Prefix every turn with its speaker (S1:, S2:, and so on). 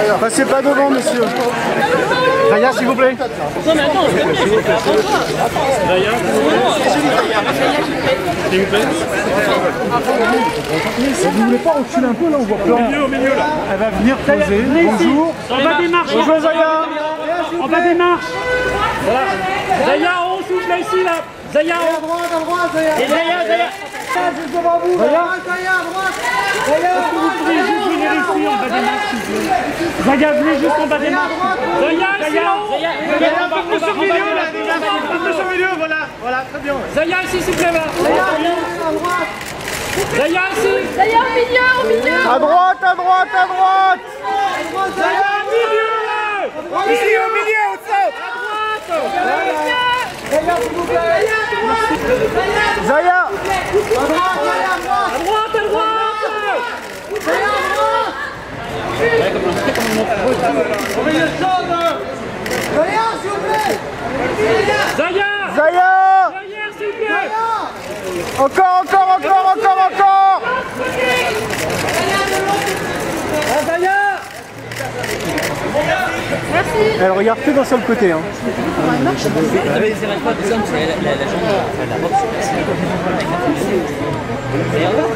S1: Passez pas devant, monsieur. Zaya, s'il vous plaît.
S2: Non mais attends, Zaya. S'il vous plaît.
S1: Vous voulez pas reculer un peu là, on voit pas.
S2: Au milieu là.
S1: Elle va venir poser. Bonjour.
S2: En bas des marches.
S1: Bonjour Zaya.
S2: En bas des marches. Voilà. Zaya, on souffle là ici là. Zaya,
S1: À droite, Zaya.
S2: et Zaya.
S1: Juste devant vous. Zaya, à droite. Zaya,
S2: Vous pouvez juste venir ici en bas des marches s'il vous plaît. Zaya, venez juste en bas des marches. Zaya,
S1: un peu sur milieu là. Un peu sur milieu, voilà, très bien.
S2: Zaya ici s'il vous plaît là. Zaya ici.
S3: Zaya au milieu.
S1: À droite.
S2: Zaya au milieu.
S1: Ici au milieu, au centre. Zaya, s'il vous plaît. Zaya. À droite.
S2: À droite.
S1: Zaya, s'il vous plaît.
S2: Zaya.
S1: Zaya.
S2: Derrière s'il vous plaît.
S1: Encore. Zaya.
S3: Merci.
S1: Elle regarde que d'un seul côté. Hein.
S4: La boxe,